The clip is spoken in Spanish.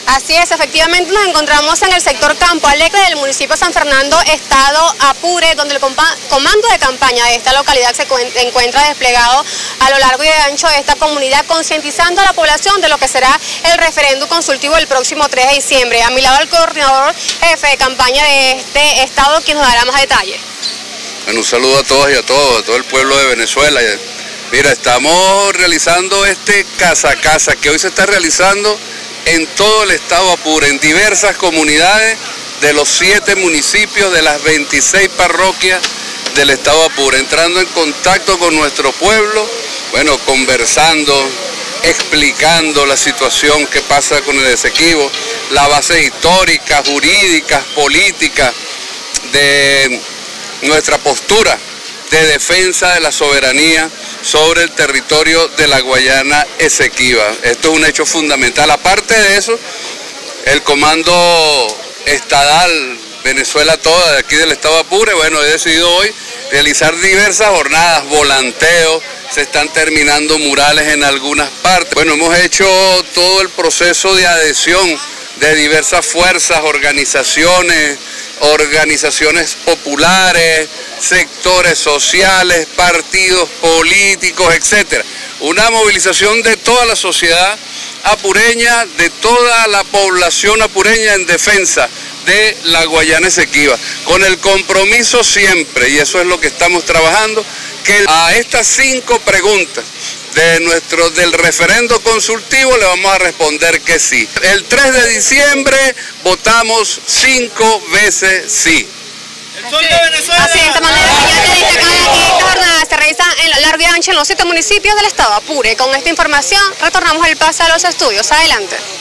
Así es, efectivamente nos encontramos en el sector Campo Alegre del municipio de San Fernando, estado Apure, donde el comando de campaña de esta localidad se encuentra desplegado a lo largo y ancho de esta comunidad, concientizando a la población de lo que será el referéndum consultivo el próximo 3 de diciembre. A mi lado el coordinador jefe de campaña de este estado, quien nos dará más detalles. Bueno, un saludo a todos y a todo el pueblo de Venezuela. Mira, estamos realizando este casa a casa que hoy se está realizando en todo el estado Apure, en diversas comunidades de los 7 municipios de las 26 parroquias del estado Apure, entrando en contacto con nuestro pueblo, bueno, conversando, explicando la situación que pasa con el Esequibo, la base histórica, jurídica, política de nuestra postura de defensa de la soberanía sobre el territorio de la Guayana Esequiba. Esto es un hecho fundamental. Aparte de eso, el comando estadal Venezuela toda de aquí del estado Apure, bueno, he decidido hoy realizar diversas jornadas, volanteos, se están terminando murales en algunas partes. Bueno, hemos hecho todo el proceso de adhesión de diversas fuerzas, organizaciones populares, sectores sociales, partidos políticos, etc. Una movilización de toda la sociedad apureña, de toda la población apureña en defensa de la Guayana Esequiba, con el compromiso siempre, y eso es lo que estamos trabajando, que a estas 5 preguntas del referendo consultivo le vamos a responder que sí. El 3 de diciembre votamos 5 veces sí. ¡El sol de Venezuela! Así de esta manera, ya te dice acá, esta jornada se realiza en largo y ancho en los 7 municipios del estado Apure. Con esta información retornamos el pase a los estudios. Adelante.